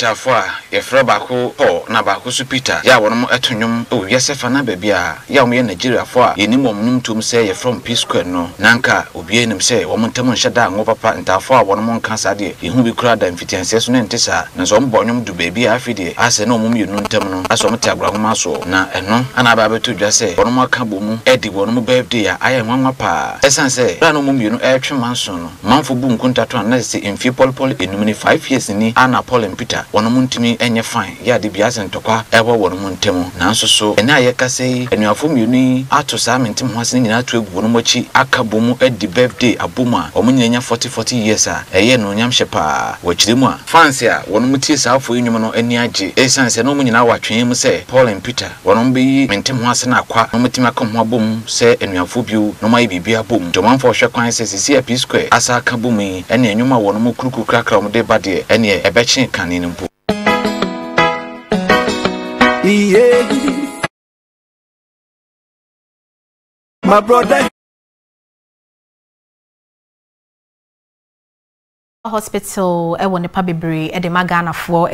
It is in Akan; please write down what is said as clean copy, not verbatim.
Tafwa yefra bako Paul na bako su Peter ya wonom etonyum o yesefa na bebia ya mo ye Nigeria fo a yenim omnum tum se ye from Peace Square no nanka obie nim se wo montam nheda ngo papa ntafo a wonom nka sade yehu bi kura da mfitianse so ne ntesa na so mbonyum du bebi afide ase na omum yenu ntam no aso mte agrahoma so na eno ana ba beto dwa se wonom aka bomu edi wonom birthday a aye nwanwa pa esanse na omum yenu etwe manso no manfo bu nkuntato na se emfie polpol enum ni 5 years ni ana Paul and Peter wonom ntimi enye fine ya de biase ntokwa ebo wonom ntemu nanso so ena ye kase enuafom yuni ato sa mentem ho ase nyina to egu wonom achi aka bomu edi birthday abuma omunyanya 40 years a eye no nyam hyepa wachirimu a fans a wonom tie sa afo enyum no eni age esanse no munyina watwen mu se Paul and Peter wonom bi mentem ho ase na akwa no mutimi aka ho abom se enuafo biu no mai bibia bom tomanfo hwe kwan se sisi a Peace Square asa aka bomu ene enyuma wonom kuruku krakra mo de bade ene ebechi kanini mpo. Yeah, my brother. Hospital, I want a pabebre, Edema Ghana for